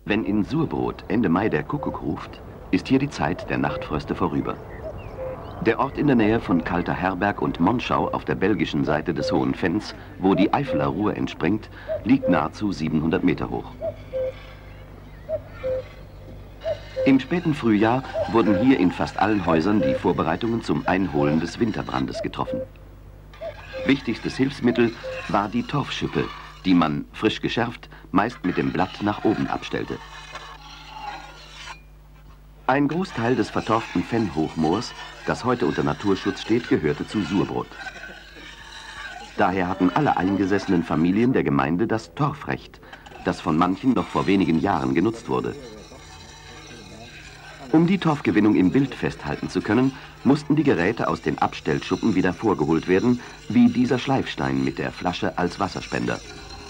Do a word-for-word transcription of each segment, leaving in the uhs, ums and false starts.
Wenn in Surbrot Ende Mai der Kuckuck ruft, ist hier die Zeit der Nachtfröste vorüber. Der Ort in der Nähe von Kalter Herberg und Monschau auf der belgischen Seite des Hohen Fenns, wo die Eifeler Ruhr entspringt, liegt nahezu siebenhundert Meter hoch. Im späten Frühjahr wurden hier in fast allen Häusern die Vorbereitungen zum Einholen des Winterbrandes getroffen. Wichtigstes Hilfsmittel war die Torfschippe, die man, frisch geschärft, meist mit dem Blatt nach oben abstellte. Ein Großteil des vertorften Fennhochmoors, das heute unter Naturschutz steht, gehörte zu Surbrot. Daher hatten alle eingesessenen Familien der Gemeinde das Torfrecht, das von manchen noch vor wenigen Jahren genutzt wurde. Um die Torfgewinnung im Bild festhalten zu können, mussten die Geräte aus den Abstellschuppen wieder vorgeholt werden, wie dieser Schleifstein mit der Flasche als Wasserspender.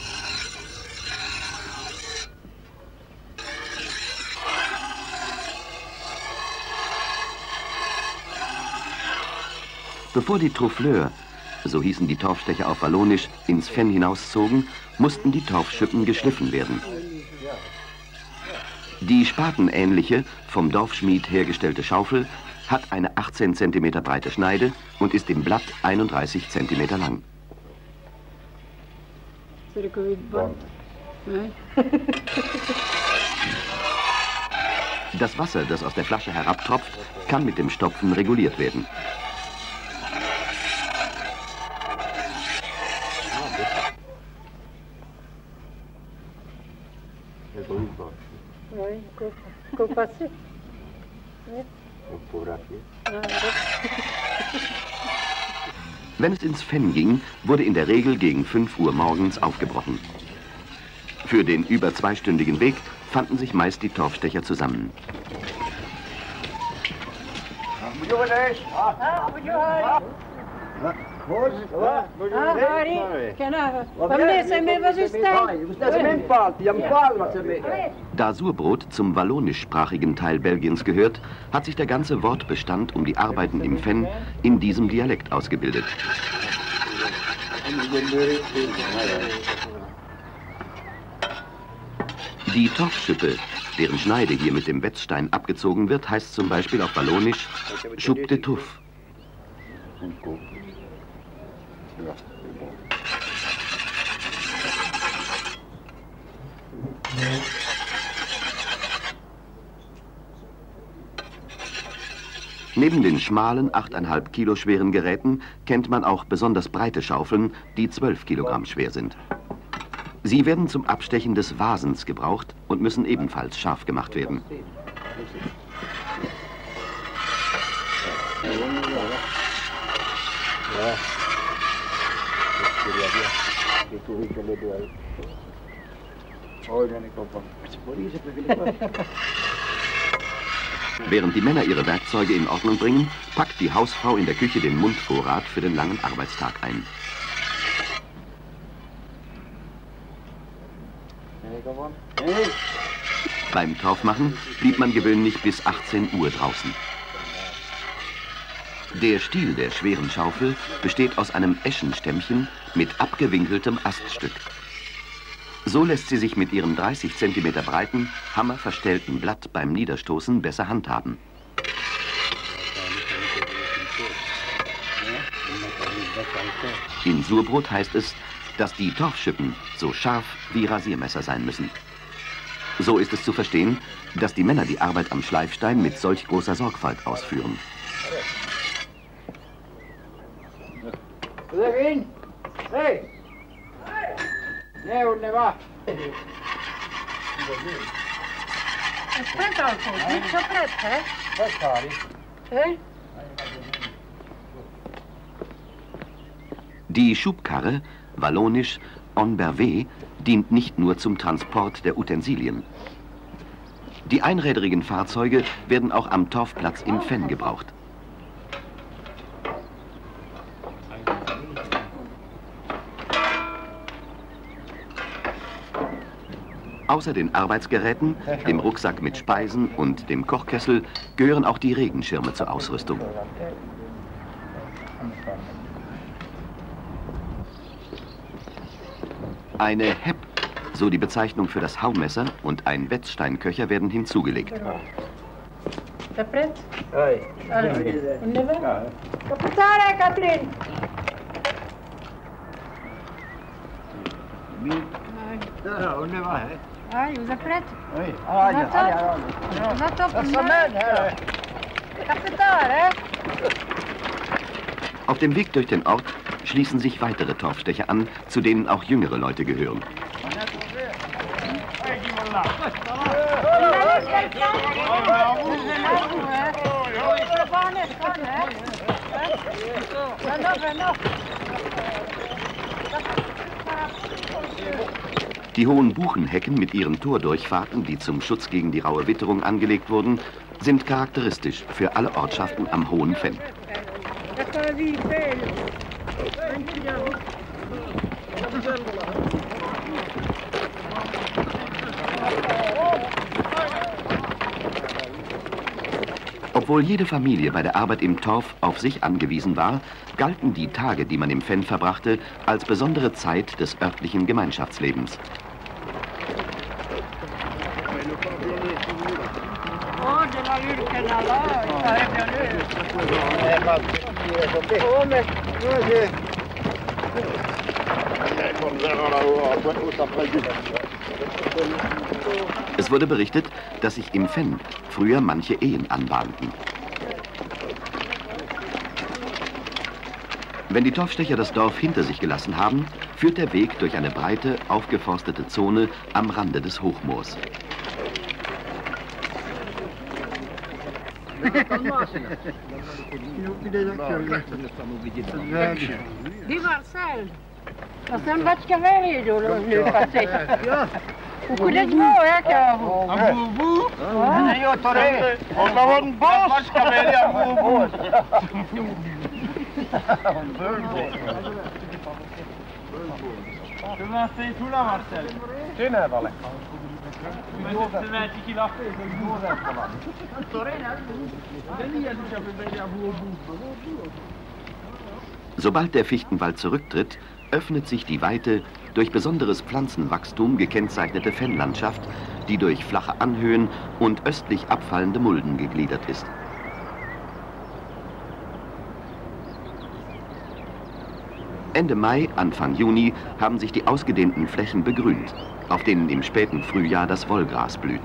Bevor die Truffleur, so hießen die Torfstecher auf Wallonisch, ins Fenn hinauszogen, mussten die Torfschippen geschliffen werden. Die spatenähnliche, vom Dorfschmied hergestellte Schaufel hat eine achtzehn Zentimeter breite Schneide und ist im Blatt einunddreißig Zentimeter lang. Das Wasser, das aus der Flasche herabtropft, kann mit dem Stopfen reguliert werden. Wenn es ins Fenn ging, wurde in der Regel gegen fünf Uhr morgens aufgebrochen. Für den über zweistündigen Weg fanden sich meist die Torfstecher zusammen. Da Surbrot zum wallonischsprachigen Teil Belgiens gehört, hat sich der ganze Wortbestand um die Arbeiten im Fenn in diesem Dialekt ausgebildet. Die Torfschippe, deren Schneide hier mit dem Wetzstein abgezogen wird, heißt zum Beispiel auf Wallonisch Schub de Tuff. Neben den schmalen, acht Komma fünf Kilo schweren Geräten kennt man auch besonders breite Schaufeln, die zwölf Kilogramm schwer sind. Sie werden zum Abstechen des Vasens gebraucht und müssen ebenfalls scharf gemacht werden. Während die Männer ihre Werkzeuge in Ordnung bringen, packt die Hausfrau in der Küche den Mundvorrat für den langen Arbeitstag ein. Beim Torfmachen blieb man gewöhnlich bis achtzehn Uhr draußen. Der Stiel der schweren Schaufel besteht aus einem Eschenstämmchen mit abgewinkeltem Aststück. So lässt sie sich mit ihrem dreißig Zentimeter breiten, hammerverstellten Blatt beim Niederstoßen besser handhaben. In Surbrot heißt es, dass die Torfschippen so scharf wie Rasiermesser sein müssen. So ist es zu verstehen, dass die Männer die Arbeit am Schleifstein mit solch großer Sorgfalt ausführen. Hey! Ne, und ne va. Aspetta un po', non c'ho fretta, eh? Che fai? Eh? Die Schubkarre, wallonisch en bervé, dient nicht nur zum Transport der Utensilien. Die einrädrigen Fahrzeuge werden auch am Torfplatz im Fenn gebraucht. Außer den Arbeitsgeräten, dem Rucksack mit Speisen und dem Kochkessel gehören auch die Regenschirme zur Ausrüstung. Eine Hepp, so die Bezeichnung für das Haumesser, und ein Wetzsteinköcher werden hinzugelegt. Sei pronto? Oi. Onde vai? Capitare, Catrin! Ja, onde vai? Ai, usa preto. Oi. Olha, olha, olha. Usa topo. Essa merda. Capitare! Auf dem Weg durch den Ort schließen sich weitere Torfstecher an, zu denen auch jüngere Leute gehören. Die hohen Buchenhecken mit ihren Tordurchfahrten, die zum Schutz gegen die raue Witterung angelegt wurden, sind charakteristisch für alle Ortschaften am Hohen Fenn. Obwohl jede Familie bei der Arbeit im Torf auf sich angewiesen war, galten die Tage, die man im Fenn verbrachte, als besondere Zeit des örtlichen Gemeinschaftslebens. Es wurde berichtet, dass sich im Fenn früher manche Ehen anbahnten. Wenn die Torfstecher das Dorf hinter sich gelassen haben, führt der Weg durch eine breite, aufgeforstete Zone am Rande des Hochmoors. Di Marcel. Dat zijn wat geweest door nu passeren. Ja. Hoe kun je het nou, hè, Kavo? Een boeboe? Nee, joh, Torre. Ons nou wordt een bos. Wat geweest, ja, boeboe. Een beurboot. Tu m'as fait tout là, Marcel. Tu n'es pas là. Tu m'as dit qu'il a fait, c'est une grosse là. Torre, Sobald der Fichtenwald zurücktritt, öffnet sich die weite, durch besonderes Pflanzenwachstum gekennzeichnete Fennlandschaft, die durch flache Anhöhen und östlich abfallende Mulden gegliedert ist. Ende Mai, Anfang Juni haben sich die ausgedehnten Flächen begrünt, auf denen im späten Frühjahr das Wollgras blüht.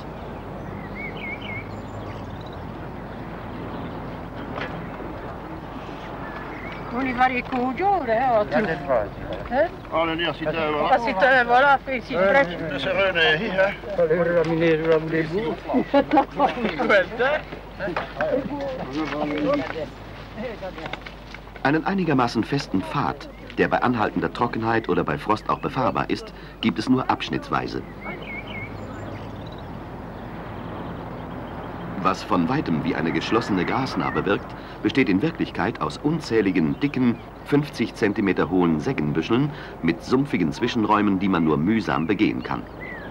On y va les coups hè? Ja, dit was het. Oh, nee, als je het wel. Als je het voilà, fait si près. Dat is er een hier, hè? Allez, meneer, we moeten boe. Einen einigermaßen festen Pfad, der bei anhaltender Trockenheit oder bei Frost auch befahrbar ist, gibt es nur abschnittsweise. Was von weitem wie eine geschlossene Grasnarbe wirkt, besteht in Wirklichkeit aus unzähligen, dicken, fünfzig Zentimeter hohen Seggenbüscheln mit sumpfigen Zwischenräumen, die man nur mühsam begehen kann.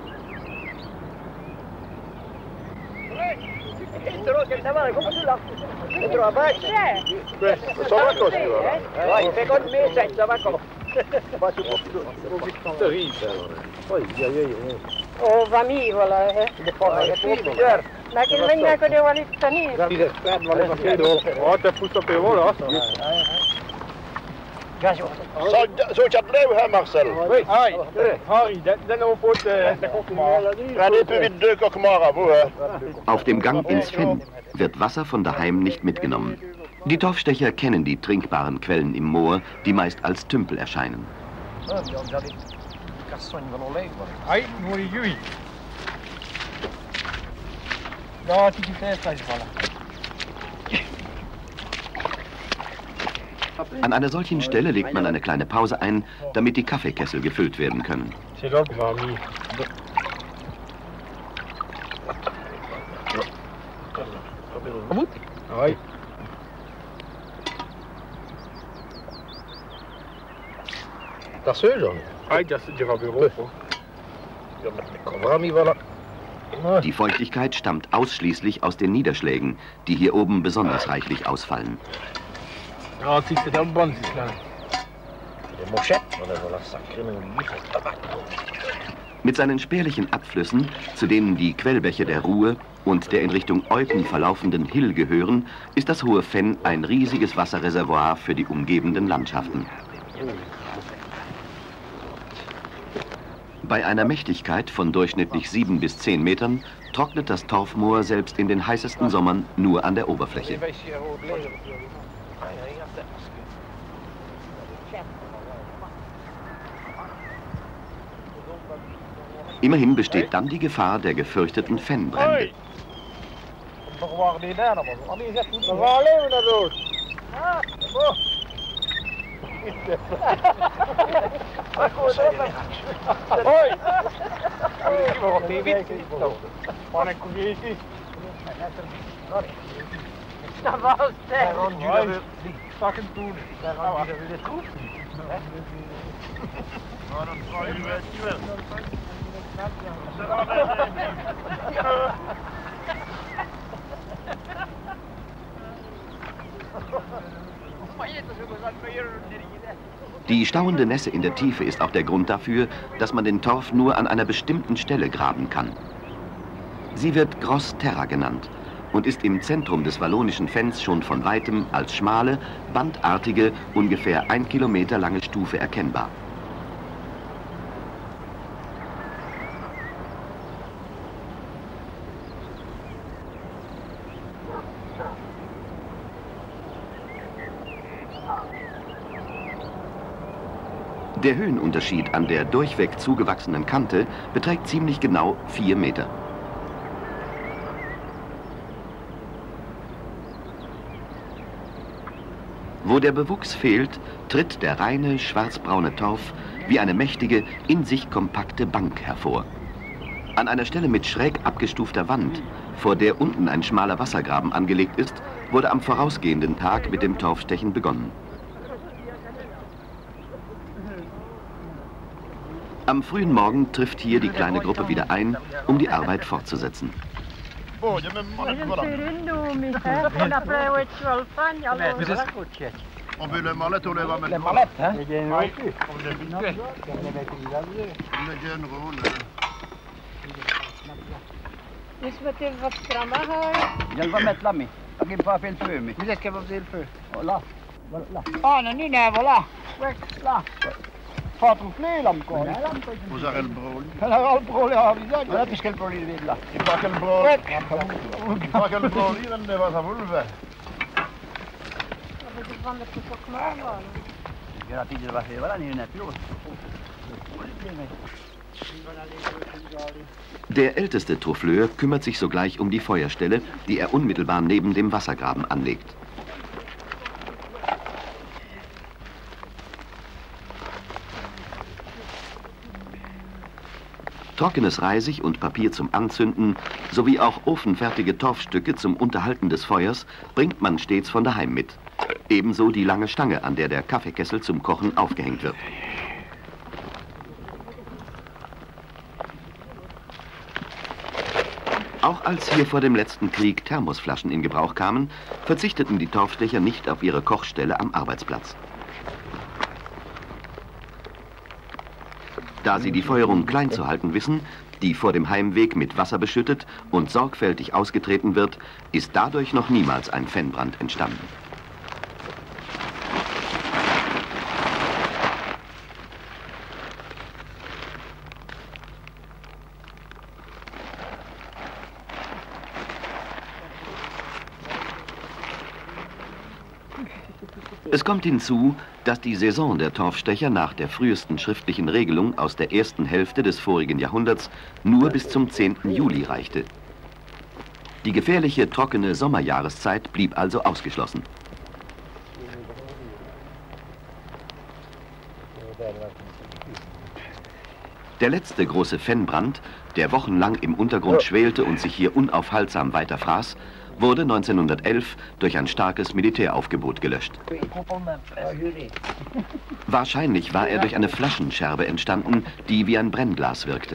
Oh, vami, voilà, hè? Maar ik ben niet kunnen wel iets van hier. Oh, dat voet op je wol, Zo je het leeuw, hè, Marcel? Hoi, Harry, dat is nog voor de kokmara. Ja, dit is weer de kokmara, wo, hè? Auf dem Gang ins Fenn wird Wasser von daheim nicht mitgenommen. Die Torfstecher kennen die trinkbaren Quellen im Moor, die meist als Tümpel erscheinen. Hoi, mooi jullie. Ja, het is een feestje vallen. An einer solchen Stelle legt man eine kleine Pause ein, damit die Kaffeekessel gefüllt werden können. Hoi. Dat is zo. Hoi, dat is je bureau. Ja, met de kovrami, voilà. Die Feuchtigkeit stammt ausschließlich aus den Niederschlägen, die hier oben besonders reichlich ausfallen. Ja, het ziet er dan band is lang. De mochet, maar dat is wel een sacré met een liefde tabak. Mit seinen spärlichen Abflüssen, zu denen die Quellbäche der Ruhr und der in Richtung Eupen verlaufenden Hill gehören, ist das Hohe Fenn ein riesiges Wasserreservoir für die umgebenden Landschaften. Bei einer Mächtigkeit von durchschnittlich sieben bis zehn Metern trocknet das Torfmoor selbst in den heißesten Sommern nur an der Oberfläche. Immerhin besteht dann die Gefahr der gefürchteten Fennbrände. Die stauende Nässe in der Tiefe ist auch der Grund dafür, dass man den Torf nur an einer bestimmten Stelle graben kann. Sie wird Grosse Terre genannt und ist im Zentrum des wallonischen Fenns schon von weitem als schmale, wandartige, ungefähr ein Kilometer lange Stufe erkennbar. Der Höhenunterschied an der durchweg zugewachsenen Kante beträgt ziemlich genau vier Meter. Wo der Bewuchs fehlt, tritt der reine, schwarzbraune Torf wie eine mächtige, in sich kompakte Bank hervor. An einer Stelle mit schräg abgestufter Wand, vor der unten ein schmaler Wassergraben angelegt ist, wurde am vorausgehenden Tag mit dem Torfstechen begonnen. Am frühen Morgen trifft hier die kleine Gruppe wieder ein, um die Arbeit fortzusetzen. Fatto fle lamcone. Usare il broli. La il broli ha bisogno. Non è che il broli vedi là. Il fa che il broli. Il fa che il broli non ne va a volve. Ma che fanno che fa come? Che la figlia va a fare, non è più. Der älteste Touffleur kümmert sich sogleich um die Feuerstelle, die er unmittelbar neben dem Wassergraben anlegt. Trockenes Reisig und Papier zum Anzünden sowie auch ofenfertige Torfstücke zum Unterhalten des Feuers bringt man stets von daheim mit. Ebenso die lange Stange, an der der Kaffeekessel zum Kochen aufgehängt wird. Auch als hier vor dem letzten Krieg Thermosflaschen in Gebrauch kamen, verzichteten die Torfstecher nicht auf ihre Kochstelle am Arbeitsplatz. Da sie die Feuerung klein zu halten wissen, die vor dem Heimweg mit Wasser beschüttet und sorgfältig ausgetreten wird, ist dadurch noch niemals ein Fennbrand entstanden. Es kommt hinzu, dass die Saison der Torfstecher nach der frühesten schriftlichen Regelung aus der ersten Hälfte des vorigen Jahrhunderts nur bis zum zehnten Juli reichte. Die gefährliche, trockene Sommerjahreszeit blieb also ausgeschlossen. Der letzte große Fennbrand, der wochenlang im Untergrund schwelte und sich hier unaufhaltsam weiterfraß, wurde neunzehnhundertelf durch ein starkes Militäraufgebot gelöscht. Wahrscheinlich war er durch eine Flaschenscherbe entstanden, die wie ein Brennglas wirkte.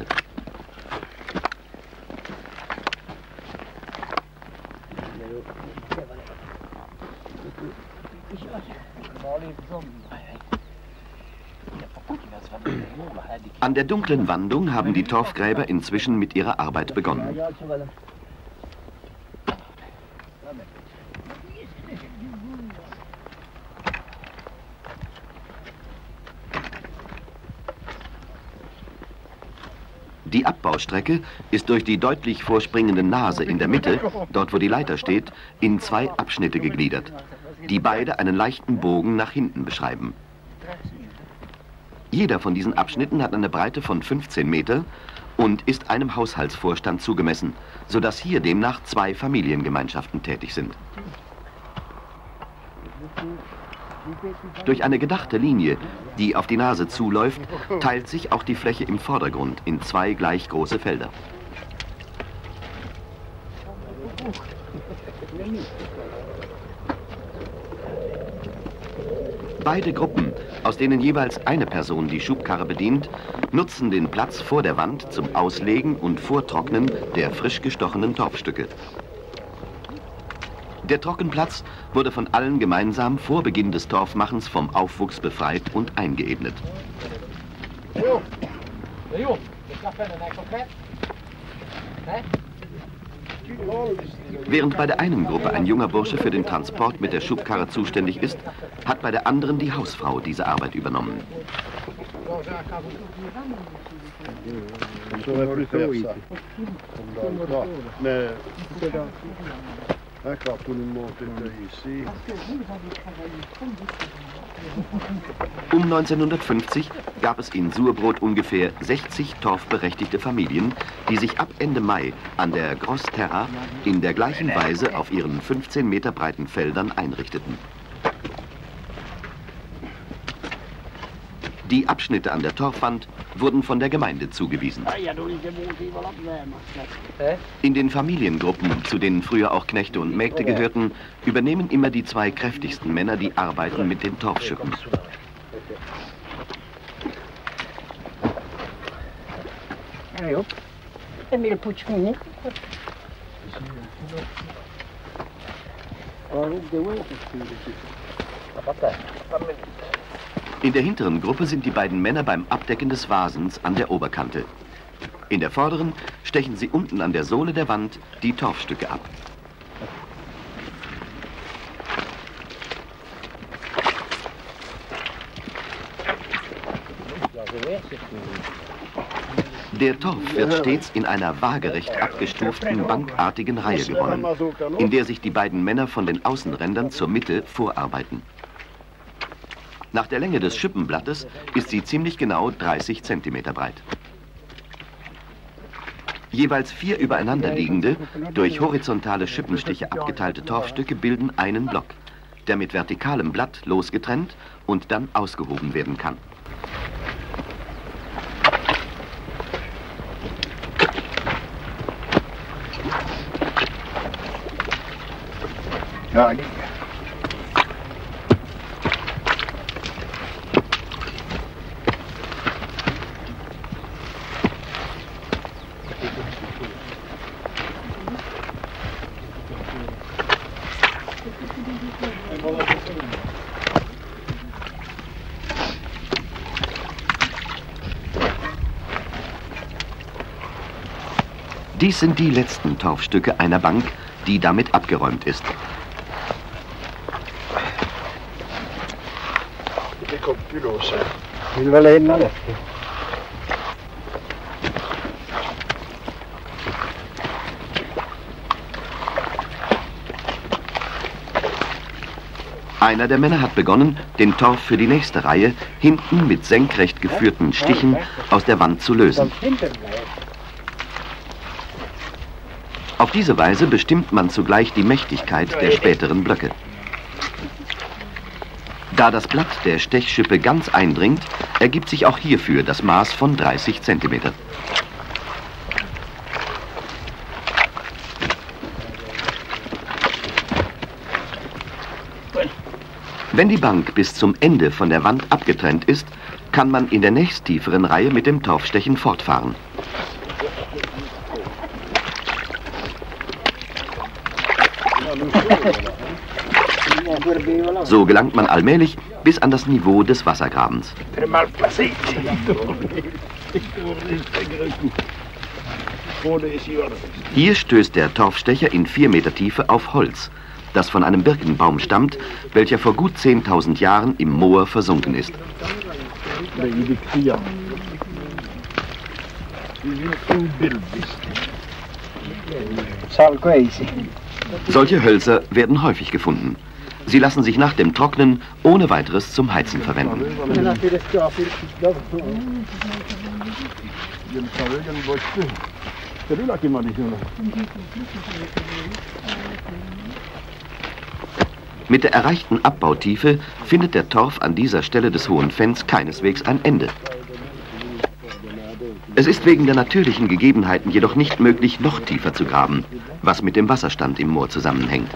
An der dunklen Wandung haben die Torfgräber inzwischen mit ihrer Arbeit begonnen. Die Abbaustrecke ist durch die deutlich vorspringende Nase in der Mitte, dort wo die Leiter steht, in zwei Abschnitte gegliedert, die beide einen leichten Bogen nach hinten beschreiben. Jeder von diesen Abschnitten hat eine Breite von fünfzehn Meter und ist einem Haushaltsvorstand zugemessen, sodass hier demnach zwei Familiengemeinschaften tätig sind. Durch eine gedachte Linie, die auf die Nase zuläuft, teilt sich auch die Fläche im Vordergrund in zwei gleich große Felder. Beide Gruppen, aus denen jeweils eine Person die Schubkarre bedient, nutzen den Platz vor der Wand zum Auslegen und Vortrocknen der frisch gestochenen Torfstücke. Der Trockenplatz wurde von allen gemeinsam vor Beginn des Torfmachens vom Aufwuchs befreit und eingeebnet. Während bei der einen Gruppe ein junger Bursche für den Transport mit der Schubkarre zuständig ist, hat bei der anderen die Hausfrau diese Arbeit übernommen. Um neunzehnhundertfünfzig gab es in Surbrot ungefähr sechzig torfberechtigte Familien, die sich ab Ende Mai an der Grosse Terra in der gleichen Weise auf ihren fünfzehn Meter breiten Feldern einrichteten. Die Abschnitte an der Torfwand wurden von der Gemeinde zugewiesen. In den Familiengruppen, zu denen früher auch Knechte und Mägde gehörten, übernehmen immer die zwei kräftigsten Männer die Arbeiten mit den Torfschippen. In der hinteren Gruppe sind die beiden Männer beim Abdecken des Vasens an der Oberkante. In der vorderen stechen sie unten an der Sohle der Wand die Torfstücke ab. Der Torf wird stets in einer waagerecht abgestuften, bankartigen Reihe gewonnen, in der sich die beiden Männer von den Außenrändern zur Mitte vorarbeiten. Nach der Länge des Schippenblattes ist sie ziemlich genau dreißig Zentimeter breit. Jeweils vier übereinander liegende, durch horizontale Schippenstiche abgeteilte Torfstücke bilden einen Block, der mit vertikalem Blatt losgetrennt und dann ausgehoben werden kann. Ja, Dies sind die letzten Torfstücke einer Bank, die damit abgeräumt ist. Einer der Männer hat begonnen, den Torf für die nächste Reihe hinten mit senkrecht geführten Stichen aus der Wand zu lösen. Auf diese Weise bestimmt man zugleich die Mächtigkeit der späteren Blöcke. Da das Blatt der Stechschippe ganz eindringt, ergibt sich auch hierfür das Maß von dreißig Zentimeter. Wenn die Bank bis zum Ende von der Wand abgetrennt ist, kann man in der nächsttieferen Reihe mit dem Torfstechen fortfahren. So gelangt man allmählich bis an das Niveau des Wassergrabens. Hier stößt der Torfstecher in vier Meter Tiefe auf Holz, das von einem Birkenbaum stammt, welcher vor gut zehntausend Jahren im Moor versunken ist. Solche Hölzer werden häufig gefunden. Sie lassen sich nach dem Trocknen ohne weiteres zum Heizen verwenden. Mit der erreichten Abbautiefe findet der Torf an dieser Stelle des Hohen Fenns keineswegs ein Ende. Es ist wegen der natürlichen Gegebenheiten jedoch nicht möglich, noch tiefer zu graben, was mit dem Wasserstand im Moor zusammenhängt.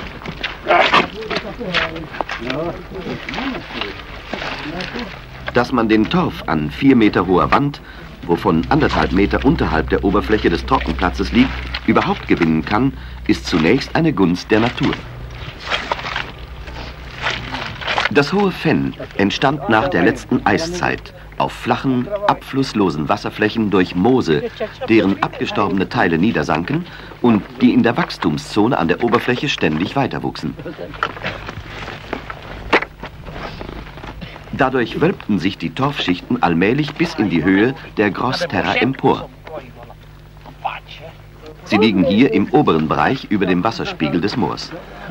Dass man den Torf an vier Meter hoher Wand, wovon anderthalb Meter unterhalb der Oberfläche des Trockenplatzes liegt, überhaupt gewinnen kann, ist zunächst eine Gunst der Natur. Das Hohe Fenn entstand nach der letzten Eiszeit auf flachen, abflusslosen Wasserflächen durch Moose, deren abgestorbene Teile niedersanken und die in der Wachstumszone an der Oberfläche ständig weiterwuchsen. Dadurch wölbten sich die Torfschichten allmählich bis in die Höhe der Grossterra empor. Sie liegen hier im oberen Bereich über dem Wasserspiegel des Moors.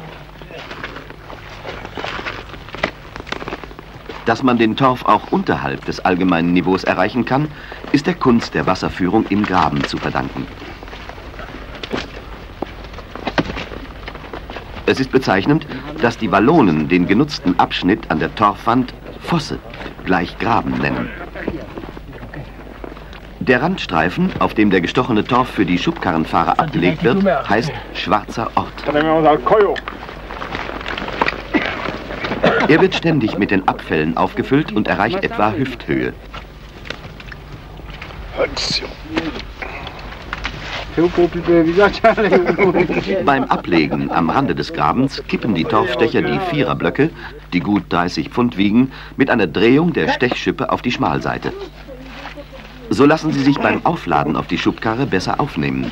Dass man den Torf auch unterhalb des allgemeinen Niveaus erreichen kann, ist der Kunst der Wasserführung im Graben zu verdanken. Es ist bezeichnend, dass die Wallonen den genutzten Abschnitt an der Torfwand Fosse, gleich Graben nennen. Der Randstreifen, auf dem der gestochene Torf für die Schubkarrenfahrer abgelegt wird, heißt Schwarzer Ort. Er wird ständig mit den Abfällen aufgefüllt und erreicht etwa Hüfthöhe. Beim Ablegen am Rande des Grabens kippen die Torfstecher die Viererblöcke, die gut dreißig Pfund wiegen, mit einer Drehung der Stechschippe auf die Schmalseite. So lassen sie sich beim Aufladen auf die Schubkarre besser aufnehmen.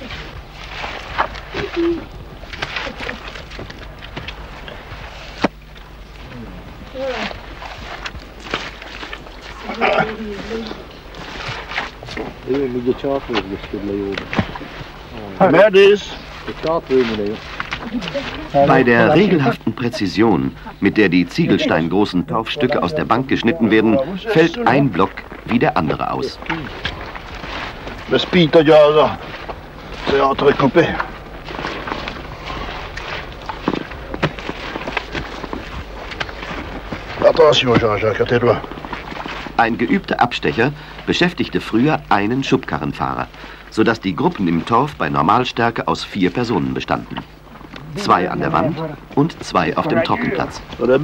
Bei der regelhaften Präzision, mit der die ziegelsteingroßen Torfstücke aus der Bank geschnitten werden, fällt ein Block wie der andere aus. Ein geübter Abstecher beschäftigte früher einen Schubkarrenfahrer, sodass die Gruppen im Torf bei Normalstärke aus vier Personen bestanden. Zwei an der Wand und zwei auf dem Trockenplatz.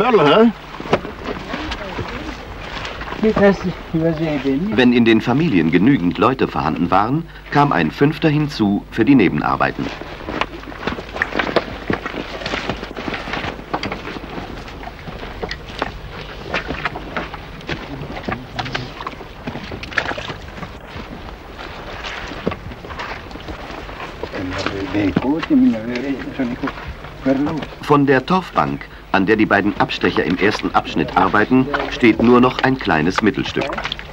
Wenn in den Familien genügend Leute vorhanden waren, kam ein Fünfter hinzu für die Nebenarbeiten. Von der Torfbank, an der die beiden Abstecher im ersten Abschnitt arbeiten, steht nur noch ein kleines Mittelstück.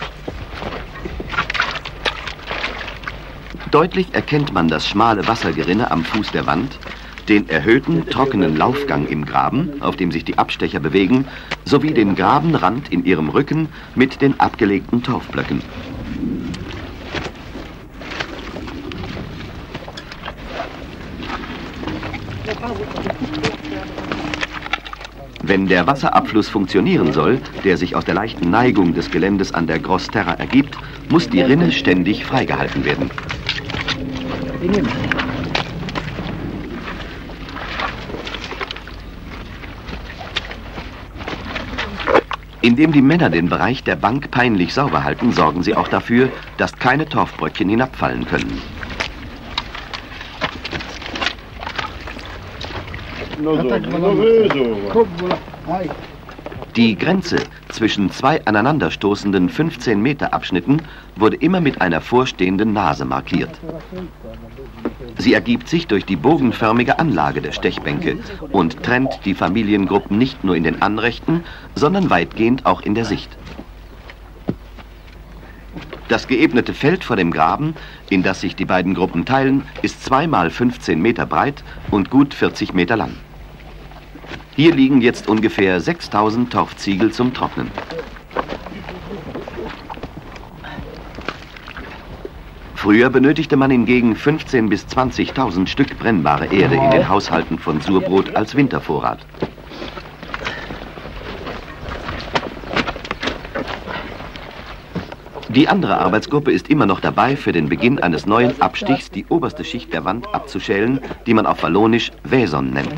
Deutlich erkennt man das schmale Wassergerinne am Fuß der Wand, den erhöhten, trockenen Laufgang im Graben, auf dem sich die Abstecher bewegen, sowie den Grabenrand in ihrem Rücken mit den abgelegten Torfblöcken. Wenn der Wasserabfluss funktionieren soll, der sich aus der leichten Neigung des Geländes an der Grossterra ergibt, muss die Rinne ständig freigehalten werden. Indem die Männer den Bereich der Bank peinlich sauber halten, sorgen sie auch dafür, dass keine Torfbröckchen hinabfallen können. Die Grenze zwischen zwei aneinanderstoßenden fünfzehn Meter Abschnitten wurde immer mit einer vorstehenden Nase markiert. Sie ergibt sich durch die bogenförmige Anlage der Stechbänke und trennt die Familiengruppen nicht nur in den Anrechten, sondern weitgehend auch in der Sicht. Das geebnete Feld vor dem Graben, in das sich die beiden Gruppen teilen, ist zwei mal fünfzehn Meter breit und gut vierzig Meter lang. Hier liegen jetzt ungefähr sechstausend Torfziegel zum Trocknen. Früher benötigte man hingegen fünfzehntausend bis zwanzigtausend Stück brennbare Erde in den Haushalten von Surbrot als Wintervorrat. Die andere Arbeitsgruppe ist immer noch dabei, für den Beginn eines neuen Abstichs die oberste Schicht der Wand abzuschälen, die man auf Wallonisch Wäson nennt.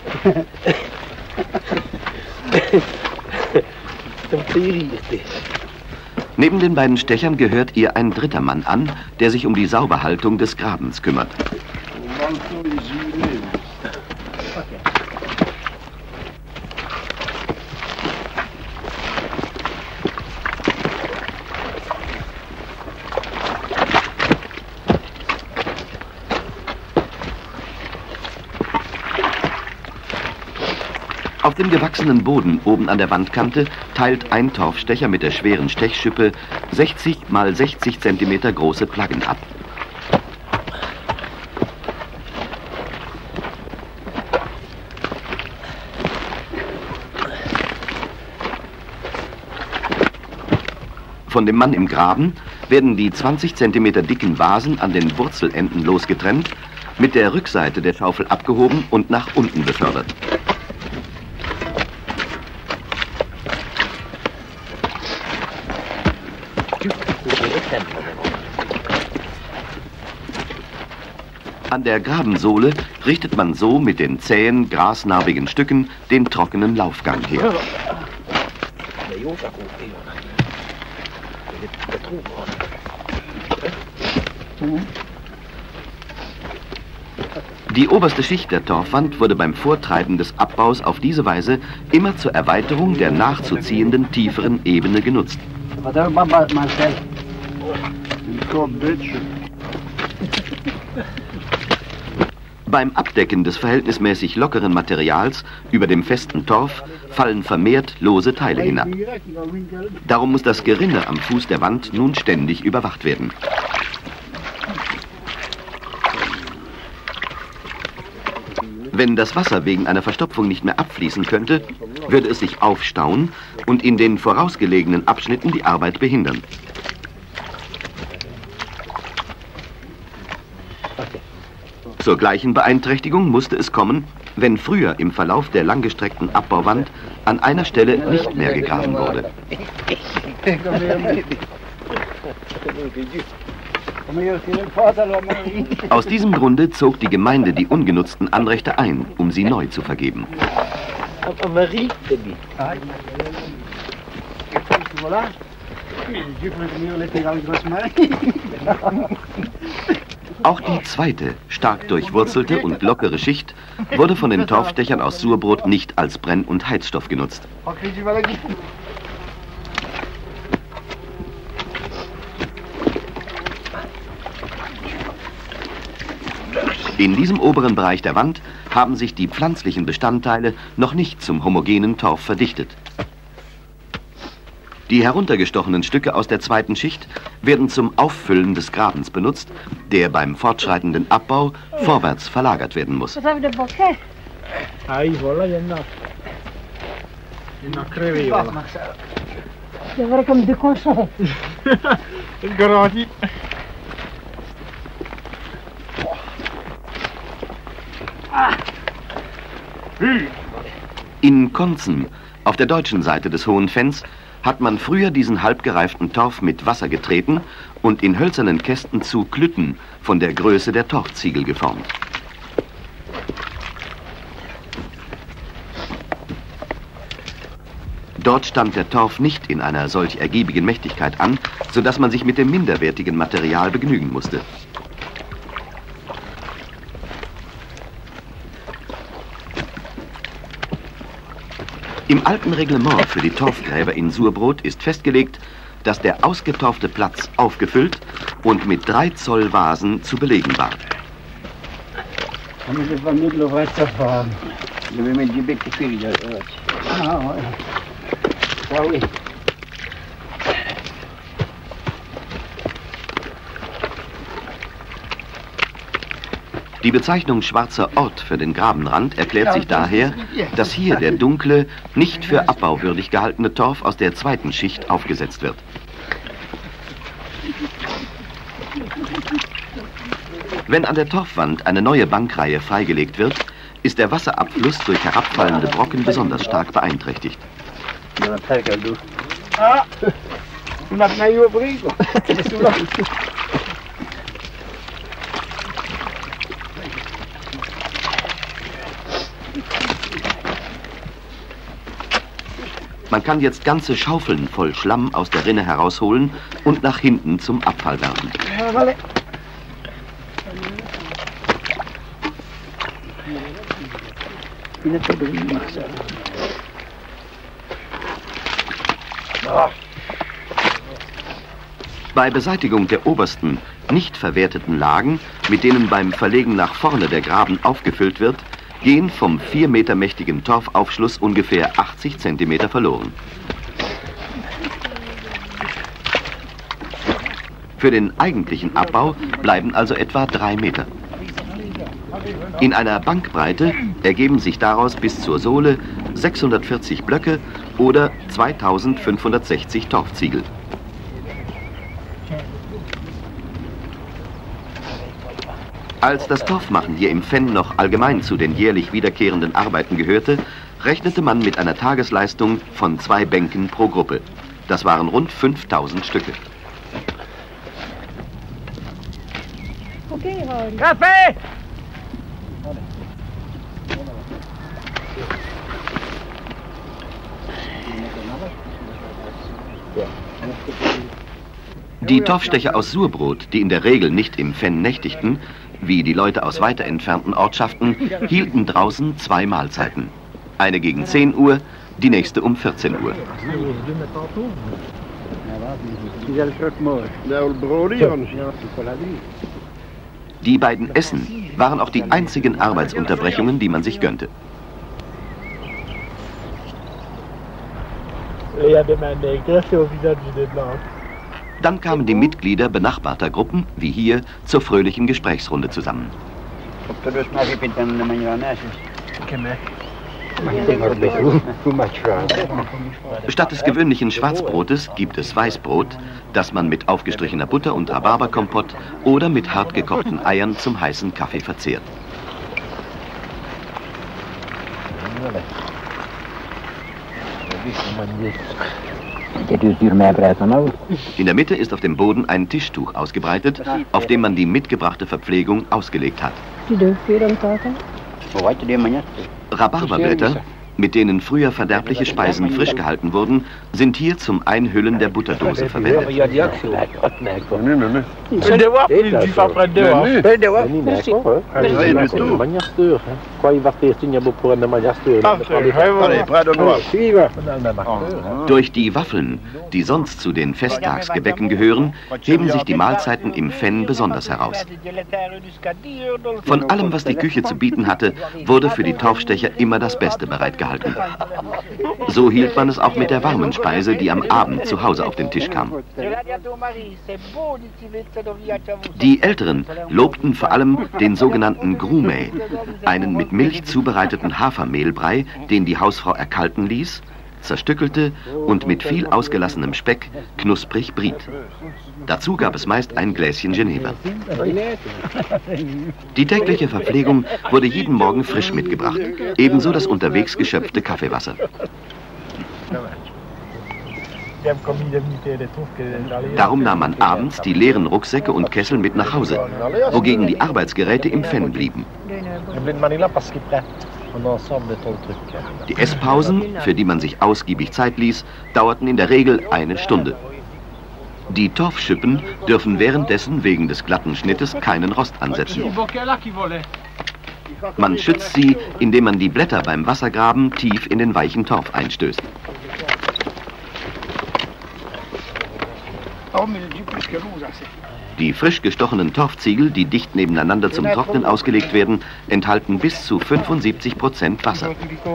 Neben den beiden Stechern gehört ihr ein dritter Mann an, der sich um die Sauberhaltung des Grabens kümmert. Auf dem gewachsenen Boden oben an der Wandkante teilt ein Torfstecher mit der schweren Stechschippe sechzig mal sechzig Zentimeter große Plaggen ab. Von dem Mann im Graben werden die zwanzig Zentimeter dicken Vasen an den Wurzelenden losgetrennt, mit der Rückseite der Schaufel abgehoben und nach unten befördert. An der Grabensohle richtet man so mit den zähen, grasnarbigen Stücken den trockenen Laufgang her. Die oberste Schicht der Torfwand wurde beim Vortreiben des Abbaus auf diese Weise immer zur Erweiterung der nachzuziehenden tieferen Ebene genutzt. Beim Abdecken des verhältnismäßig lockeren Materials über dem festen Torf fallen vermehrt lose Teile hinab. Darum muss das Gerinne am Fuß der Wand nun ständig überwacht werden. Wenn das Wasser wegen einer Verstopfung nicht mehr abfließen könnte, würde es sich aufstauen und in den vorausgelegenen Abschnitten die Arbeit behindern. Zur gleichen Beeinträchtigung musste es kommen, wenn früher im Verlauf der langgestreckten Abbauwand an einer Stelle nicht mehr gegraben wurde. Aus diesem Grunde zog die Gemeinde die ungenutzten Anrechte ein, um sie neu zu vergeben. Auch die zweite, stark durchwurzelte und lockere Schicht wurde von den Torfstechern aus Surbrot nicht als Brenn- und Heizstoff genutzt. In diesem oberen Bereich der Wand haben sich die pflanzlichen Bestandteile noch nicht zum homogenen Torf verdichtet. Die heruntergestochenen Stücke aus der zweiten Schicht werden zum Auffüllen des Grabens benutzt, der beim fortschreitenden Abbau vorwärts verlagert werden muss. In Konzen, auf der deutschen Seite des Hohen Fenns, hat man früher diesen halbgereiften Torf mit Wasser getreten und in hölzernen Kästen zu Klütten von der Größe der Torfziegel geformt. Dort stand der Torf nicht in einer solch ergiebigen Mächtigkeit an, sodass man sich mit dem minderwertigen Material begnügen musste. Im alten Reglement für die Torfgräber in Surbrot ist festgelegt, dass der ausgetorfte Platz aufgefüllt und mit drei Zoll Vasen zu belegen war. Die Bezeichnung Schwarzer Ort für den Grabenrand erklärt sich daher, dass hier der dunkle, nicht für abbauwürdig gehaltene Torf aus der zweiten Schicht aufgesetzt wird. Wenn an der Torfwand eine neue Bankreihe freigelegt wird, ist der Wasserabfluss durch herabfallende Brocken besonders stark beeinträchtigt. Man kann jetzt ganze Schaufeln voll Schlamm aus der Rinne herausholen und nach hinten zum Abfall werfen. Bei Beseitigung der obersten, nicht verwerteten Lagen, mit denen beim Verlegen nach vorne der Graben aufgefüllt wird, gehen vom vier Meter mächtigen Torfaufschluss ungefähr achtzig Zentimeter verloren. Für den eigentlichen Abbau bleiben also etwa drei Meter. In einer Bankbreite ergeben sich daraus bis zur Sohle sechshundertvierzig Blöcke oder zweitausendfünfhundertsechzig Torfziegel. Als das Torfmachen hier im Fenn noch allgemein zu den jährlich wiederkehrenden Arbeiten gehörte, rechnete man mit einer Tagesleistung von zwei Bänken pro Gruppe. Das waren rund fünftausend Stücke. Kaffee! Die Torfstecher aus Surbrot, die in der Regel nicht im Fenn nächtigten, wie die Leute aus weiter entfernten Ortschaften, hielten draußen zwei Mahlzeiten. Eine gegen zehn Uhr, die nächste um vierzehn Uhr. Die beiden Essen waren auch die einzigen Arbeitsunterbrechungen, die man sich gönnte. Dann kamen die Mitglieder benachbarter Gruppen, wie hier, zur fröhlichen Gesprächsrunde zusammen. Statt des gewöhnlichen Schwarzbrotes gibt es Weißbrot, das man mit aufgestrichener Butter und Rhabarberkompott oder mit hart gekochten Eiern zum heißen Kaffee verzehrt. In der Mitte ist auf dem Boden ein Tischtuch ausgebreitet, auf dem man die mitgebrachte Verpflegung ausgelegt hat. Rhabarberblätter, mit denen früher verderbliche Speisen frisch gehalten wurden, sind hier zum Einhüllen der Butterdose verwendet. Durch die Waffeln, die sonst zu den Festtagsgebäcken gehören, heben sich die Mahlzeiten im Fenn besonders heraus. Von allem, was die Küche zu bieten hatte, wurde für die Torfstecher immer das Beste bereitgehalten. So hielt man es auch mit der warmen Speise, die am Abend zu Hause auf den Tisch kam. Die Älteren lobten vor allem den sogenannten Grumet, einen mit Milch zubereiteten Hafermehlbrei, den die Hausfrau erkalten ließ, zerstückelte und mit viel ausgelassenem Speck knusprig briet. Dazu gab es meist ein Gläschen Genever. Die tägliche Verpflegung wurde jeden Morgen frisch mitgebracht, ebenso das unterwegs geschöpfte Kaffeewasser. Darum nahm man abends die leeren Rucksäcke und Kessel mit nach Hause, wogegen die Arbeitsgeräte im Fenn blieben. Die Esspausen, für die man sich ausgiebig Zeit ließ, dauerten in der Regel eine Stunde. Die Torfschippen dürfen währenddessen wegen des glatten Schnittes keinen Rost ansetzen. Man schützt sie, indem man die Blätter beim Wassergraben tief in den weichen Torf einstößt. Die frisch gestochenen Torfziegel, die dicht nebeneinander zum Trocknen ausgelegt werden, enthalten bis zu fünfundsiebzig Prozent Wasser.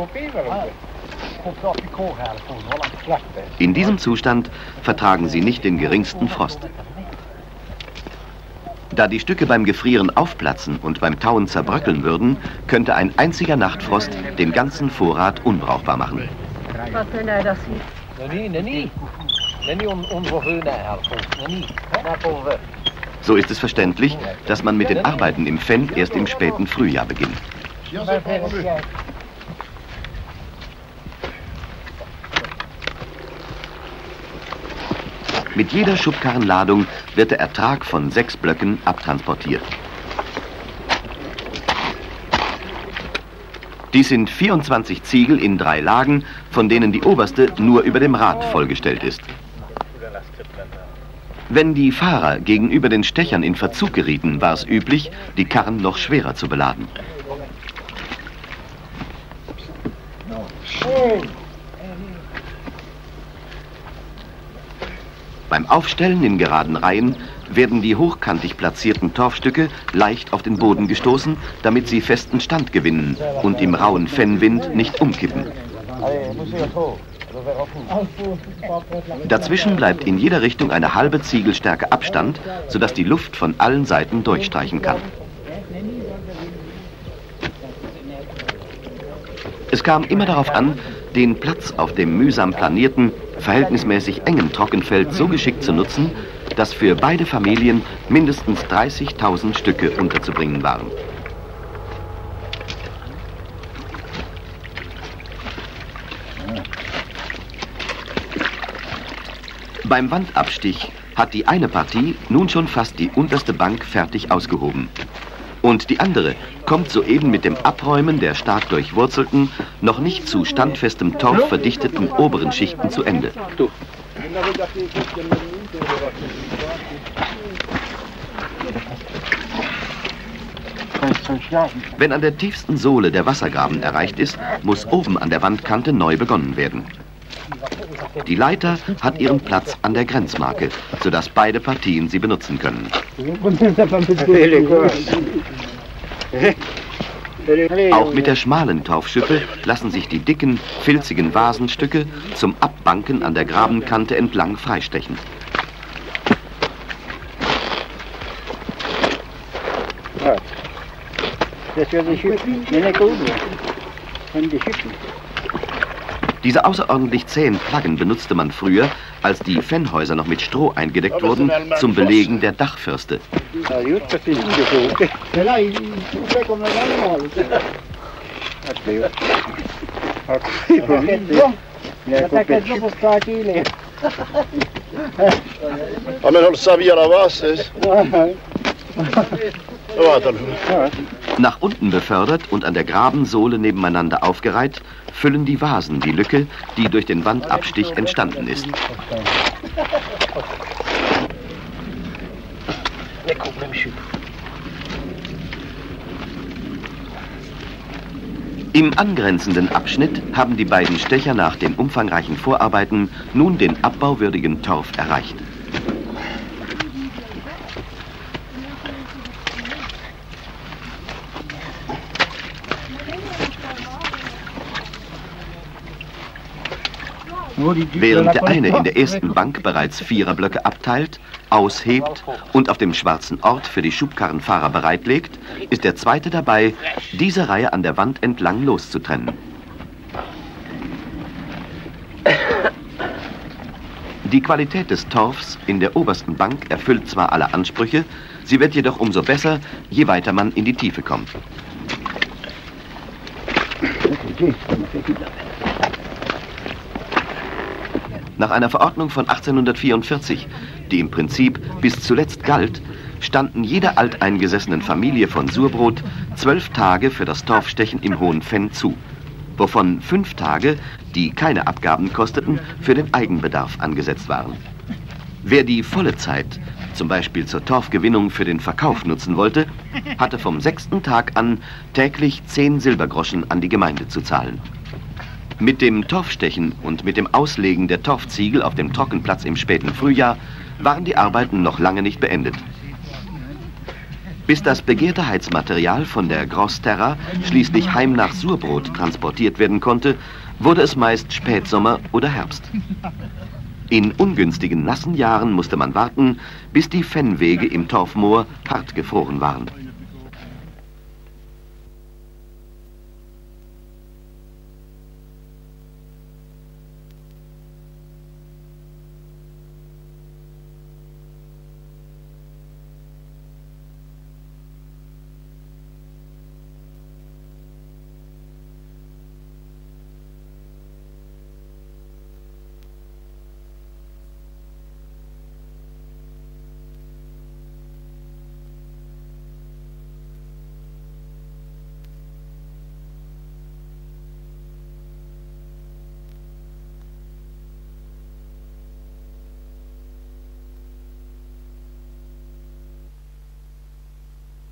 In diesem Zustand vertragen sie nicht den geringsten Frost. Da die Stücke beim Gefrieren aufplatzen und beim Tauen zerbröckeln würden, könnte ein einziger Nachtfrost den ganzen Vorrat unbrauchbar machen. So ist es verständlich, dass man mit den Arbeiten im Fenn erst im späten Frühjahr beginnt. Mit jeder Schubkarrenladung wird der Ertrag von sechs Blöcken abtransportiert. Dies sind vierundzwanzig Ziegel in drei Lagen, von denen die oberste nur über dem Rad vollgestellt ist. Wenn die Fahrer gegenüber den Stechern in Verzug gerieten, war es üblich, die Karren noch schwerer zu beladen. Beim Aufstellen in geraden Reihen werden die hochkantig platzierten Torfstücke leicht auf den Boden gestoßen, damit sie festen Stand gewinnen und im rauen Fennwind nicht umkippen. Dazwischen bleibt in jeder Richtung eine halbe Ziegelstärke Abstand, sodass die Luft von allen Seiten durchstreichen kann. Es kam immer darauf an, den Platz auf dem mühsam planierten, verhältnismäßig engen Trockenfeld so geschickt zu nutzen, dass für beide Familien mindestens dreißigtausend Stücke unterzubringen waren. Beim Wandabstich hat die eine Partie nun schon fast die unterste Bank fertig ausgehoben. Und die andere kommt soeben mit dem Abräumen der stark durchwurzelten, noch nicht zu standfestem Torf verdichteten oberen Schichten zu Ende. Wenn an der tiefsten Sohle der Wassergraben erreicht ist, muss oben an der Wandkante neu begonnen werden. Die Leiter hat ihren Platz an der Grenzmarke, sodass beide Partien sie benutzen können. Auch mit der schmalen Torfschippe lassen sich die dicken, filzigen Vasenstücke zum Abbanken an der Grabenkante entlang freistechen. Diese außerordentlich zähen Plaggen benutzte man früher, als die Fennhäuser noch mit Stroh eingedeckt wurden, zum Belegen der Dachfirste. Nach unten befördert und an der Grabensohle nebeneinander aufgereiht, füllen die Vasen die Lücke, die durch den Wandabstich entstanden ist. Im angrenzenden Abschnitt haben die beiden Stecher nach den umfangreichen Vorarbeiten nun den abbauwürdigen Torf erreicht. Während der eine in der ersten Bank bereits Viererblöcke abteilt, aushebt und auf dem schwarzen Ort für die Schubkarrenfahrer bereitlegt, ist der zweite dabei, diese Reihe an der Wand entlang loszutrennen. Die Qualität des Torfs in der obersten Bank erfüllt zwar alle Ansprüche, sie wird jedoch umso besser, je weiter man in die Tiefe kommt. Nach einer Verordnung von achtzehnhundertvierundvierzig, die im Prinzip bis zuletzt galt, standen jeder alteingesessenen Familie von Surbrot zwölf Tage für das Torfstechen im Hohen Fenn zu, wovon fünf Tage, die keine Abgaben kosteten, für den Eigenbedarf angesetzt waren. Wer die volle Zeit, zum Beispiel zur Torfgewinnung für den Verkauf nutzen wollte, hatte vom sechsten Tag an täglich zehn Silbergroschen an die Gemeinde zu zahlen. Mit dem Torfstechen und mit dem Auslegen der Torfziegel auf dem Trockenplatz im späten Frühjahr waren die Arbeiten noch lange nicht beendet. Bis das begehrte Heizmaterial von der Grossterra schließlich heim nach Surbrot transportiert werden konnte, wurde es meist Spätsommer oder Herbst. In ungünstigen nassen Jahren musste man warten, bis die Fennwege im Torfmoor hart gefroren waren.